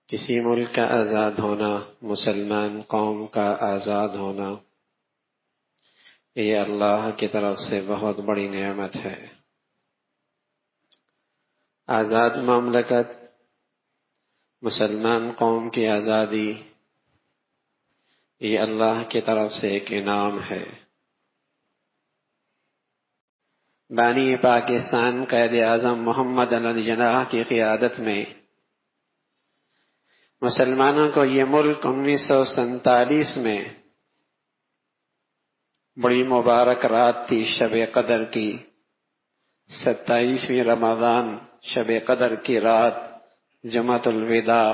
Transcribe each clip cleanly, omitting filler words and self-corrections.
کسی ملک کا آزاد ہونا، مسلمان قوم کا آزاد ہونا، یہ اللہ کی طرف سے بہت بڑی نعمت ہے۔ آزاد مملکت، مسلمان قوم کی آزادی، یہ اللہ کی طرف سے ایک انعام ہے۔ بانی پاکستان قائد اعظم محمد علی جناح کی قیادت میں مسلمانوں کو یہ ملک 1947 میں بڑی مبارک رات تھی، شب قدر کی 27ویں رمضان، شب قدر کی رات، جمعۃ الوداع۔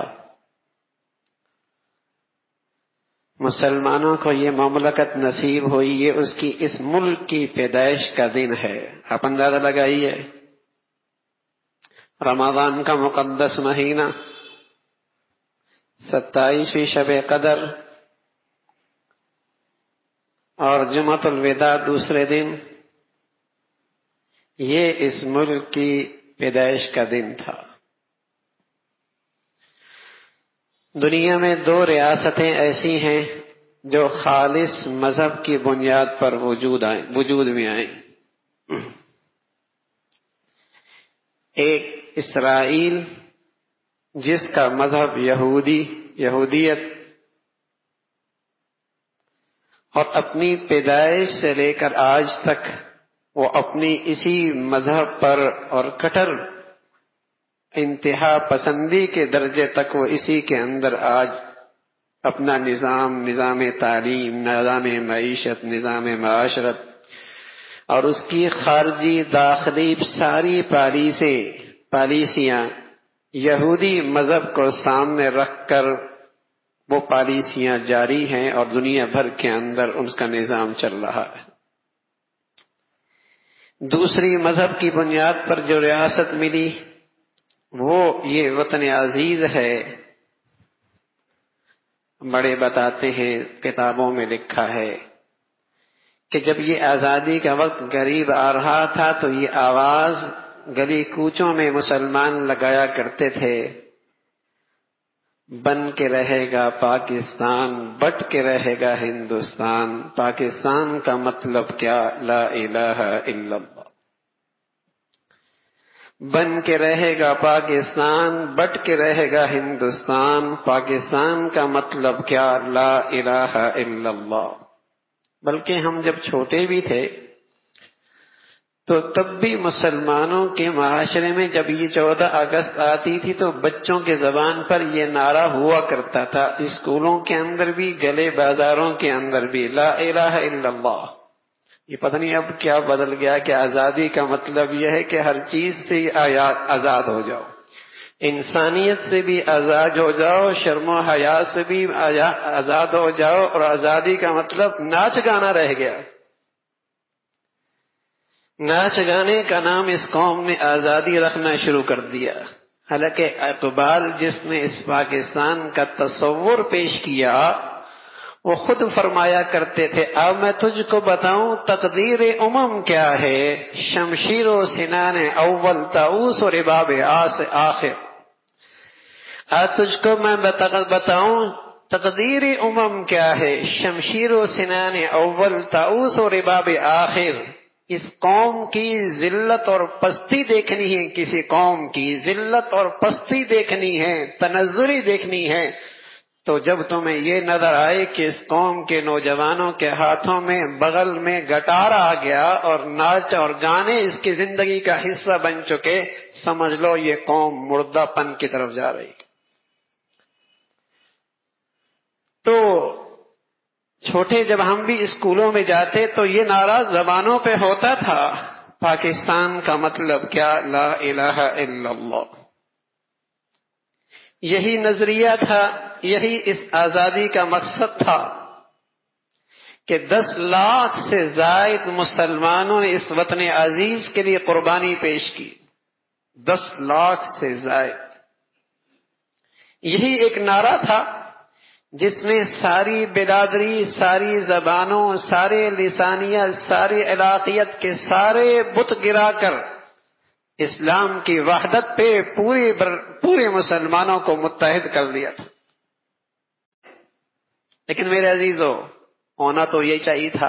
مسلمانوں کو یہ مملکت نصیب ہوئی، یہ اس ملک کی پیدائش کا دن ہے۔ آپ اندازہ لگائیے، رمضان کا مقدس مہینہ، 27ویں شب قدر اور جمعۃ الوداع دوسرے دن، یہ اس ملک کی پیدائش کا دن تھا۔ دنیا میں 2 ریاستیں ایسی ہیں جو خالص مذہب کی بنیاد پر وجود میں آئیں۔ ایک اسرائیل، جس کا مذہب یہودیت اور اپنی پیدائش سے لے کر آج تک وہ اپنی اسی مذہب پر اور کٹر انتہا پسندی کے درجے تک وہ اسی کے اندر آج اپنا نظام تعلیم، نظام معیشت، نظام معاشرت اور اس کی خارجی داخلی ساری پالیسیاں یہودی مذہب کو سامنے رکھ کر وہ پالیسیاں جاری ہیں اور دنیا بھر کے اندر اس کا نظام چل رہا ہے۔ دوسری مذہب کی بنیاد پر جو ریاست ملی وہ یہ وطن عزیز ہے۔ بڑے بتاتے ہیں، کتابوں میں لکھا ہے کہ جب یہ آزادی کا وقت قریب آ رہا تھا تو یہ آواز گلی کوچوں میں مسلمان لگایا کرتے تھے، بن کے رہے گا پاکستان، بٹ کے رہے گا ہندوستان، پاکستان کا مطلب کیا؟ لا الہ الا اللہ۔ بن کے رہے گا پاکستان، بٹ کے رہے گا ہندوستان، پاکستان کا مطلب کیا؟ لا الہ الا اللہ۔ بلکہ ہم جب چھوٹے بھی تھے تو تب بھی مسلمانوں کے معاشرے میں جب یہ 14 اگست آتی تھی تو بچوں کے زبان پر یہ نعرہ ہوا کرتا تھا، اسکولوں کے اندر بھی، گلے بازاروں کے اندر بھی، لا الہ الا اللہ۔ یہ پتہ نہیں اب کیا بدل گیا کہ آزادی کا مطلب یہ ہے کہ ہر چیز سے آزاد ہو جاؤ، انسانیت سے بھی آزاد ہو جاؤ، شرم و حیا سے بھی آزاد ہو جاؤ، اور آزادی کا مطلب ناچ گانا رہ گیا۔ ناچ گانے کا نام اس قوم نے آزادی رکھنا شروع کر دیا، حالانکہ اقبال جس نے اس پاکستان کا تصور پیش کیا وہ خود فرمایا کرتے تھے، اب میں تجھ کو بتاؤں تقدیر امم کیا ہے، شمشیر و سنان اول طاؤس و رباب آخر۔ آج تجھ کو میں بتاؤں تقدیر امم کیا ہے، شمشیر و سنان اول طاؤس و رباب آخر۔ اس قوم کی ذلت اور پستی دیکھنی ہے، کسی قوم کی ذلت اور پستی دیکھنی ہے، تنزلی دیکھنی ہے، تو جب تمہیں یہ نظر آئے کہ اس قوم کے نوجوانوں کے ہاتھوں میں بغل میں گٹار آ گیا اور ناچ اور گانے اس کی زندگی کا حصہ بن چکے، سمجھ لو یہ قوم مردہ پن کی طرف جا رہی۔ تو چھوٹے جب ہم بھی اسکولوں میں جاتے تو یہ نعرہ زبانوں پہ ہوتا تھا، پاکستان کا مطلب کیا؟ لا الہ الا اللہ۔ یہی نظریہ تھا، یہی اس آزادی کا مقصد تھا کہ 10 لاکھ سے زائد مسلمانوں نے اس وطن عزیز کے لیے قربانی پیش کی، 10 لاکھ سے زائد۔ یہی ایک نعرہ تھا جس نے ساری برادری، ساری زبانوں، سارے لسانیت، سارے علاقیت کے سارے بت گرا کر اسلام کی وحدت پہ پورے مسلمانوں کو متحد کر دیا تھا. لیکن میرے عزیزو، ہونا تو یہ چاہیے تھا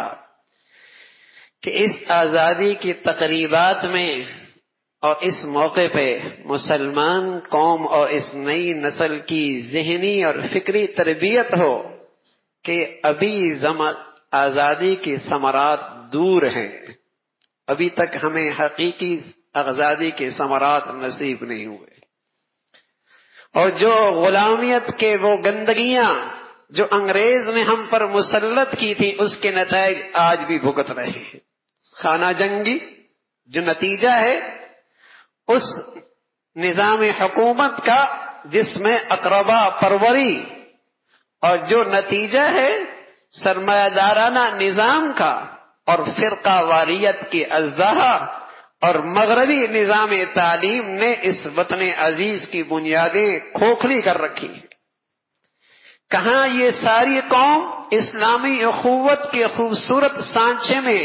کہ اس آزادی کی تقریبات میں اور اس موقع پہ مسلمان قوم اور اس نئی نسل کی ذہنی اور فکری تربیت ہو کہ ابھی آزادی کی ثمرات دور ہیں، ابھی تک ہمیں حقیقی آزادی کے ثمرات نصیب نہیں ہوئے، اور جو غلامیت کے وہ گندگیاں جو انگریز نے ہم پر مسلط کی تھی اس کے نتائج آج بھی بھگت رہے ہیں. خانہ جنگی جو نتیجہ ہے اس نظام حکومت کا جس میں اقربا پروری، اور جو نتیجہ ہے سرمایہ دارانہ نظام کا اور فرقہ واریت کی ازدہا اور مغربی نظام تعلیم نے اس وطن عزیز کی بنیادیں کھوکھلی کر رکھی ہیں. کہاں یہ ساری قوم اسلامی اخوت کے خوبصورت سانچے میں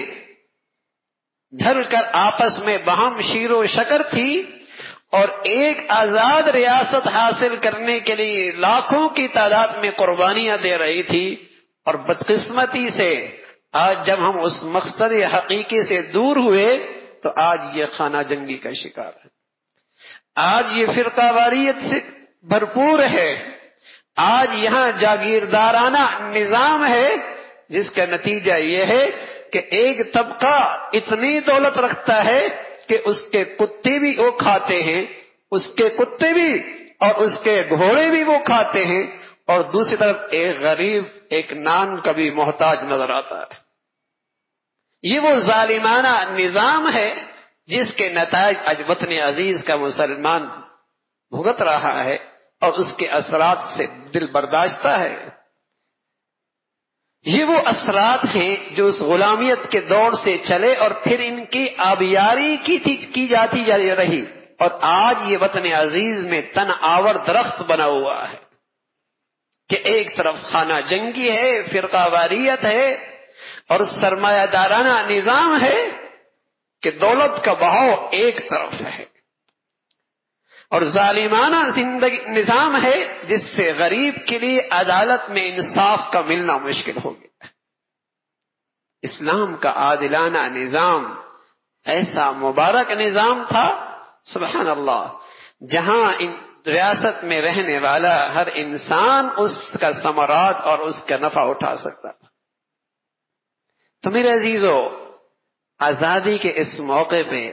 ڈھل کر آپس میں باہم شیر و شکر تھی اور ایک آزاد ریاست حاصل کرنے کے لیے لاکھوں کی تعداد میں قربانیاں دے رہی تھی، اور بدقسمتی سے آج جب ہم اس مقصد حقیقی سے دور ہوئے تو آج یہ خانہ جنگی کا شکار ہے، آج یہ فرقہ واریت سے بھرپور ہے، آج یہاں جاگیردارانہ نظام ہے جس کا نتیجہ یہ ہے کہ ایک طبقہ اتنی دولت رکھتا ہے کہ اس کے کتے بھی وہ کھاتے ہیں، اس کے کتے بھی اور اس کے گھوڑے بھی وہ کھاتے ہیں، اور دوسری طرف ایک غریب ایک نان کا بھی محتاج نظر آتا ہے. یہ وہ ظالمانہ نظام ہے جس کے نتائج آج وطن عزیز کا مسلمان بھگت رہا ہے اور اس کے اثرات سے دل برداشتہ ہے. یہ وہ اثرات ہیں جو اس غلامیت کے دور سے چلے اور پھر ان کی آبیاری کی جاتی رہی، اور آج یہ وطن عزیز میں تن آور درخت بنا ہوا ہے کہ ایک طرف خانہ جنگی ہے، فرقہ واریت ہے اور سرمایہ دارانہ نظام ہے کہ دولت کا بہاؤ ایک طرف ہے، اور ظالمانہ نظام ہے جس سے غریب کے لیے عدالت میں انصاف کا ملنا مشکل ہو گیا. اسلام کا عادلانہ نظام ایسا مبارک نظام تھا سبحان اللہ، جہاں ریاست میں رہنے والا ہر انسان اس کا ثمرات اور اس کا نفع اٹھا سکتا تھا. تو میرے عزیزو، آزادی کے اس موقع پہ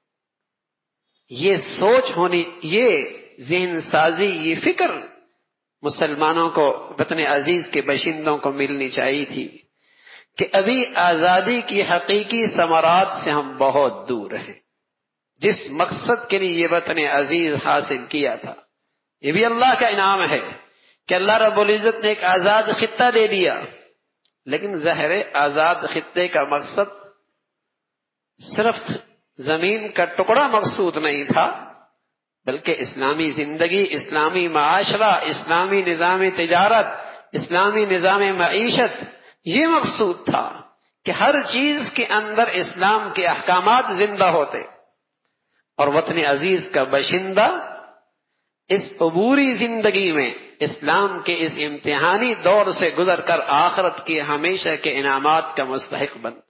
یہ سوچ ہونی، یہ ذہن سازی، یہ فکر مسلمانوں کو، وطن عزیز کے باشندوں کو ملنی چاہیے تھی کہ ابھی آزادی کی حقیقی ثمرات سے ہم بہت دور ہیں. جس مقصد کے لیے یہ وطن عزیز حاصل کیا تھا، یہ بھی اللہ کا انعام ہے کہ اللہ رب العزت نے ایک آزاد خطہ دے دیا. لیکن ظاہر آزاد خطے کا مقصد صرف زمین کا ٹکڑا مقصود نہیں تھا، بلکہ اسلامی زندگی، اسلامی معاشرہ، اسلامی نظام تجارت، اسلامی نظام معیشت، یہ مقصود تھا کہ ہر چیز کے اندر اسلام کے احکامات زندہ ہوتے، اور وطن عزیز کا باشندہ اس عبوری زندگی میں اسلام کے اس امتحانی دور سے گزر کر آخرت کی ہمیشہ کے انعامات کا مستحق بنتا.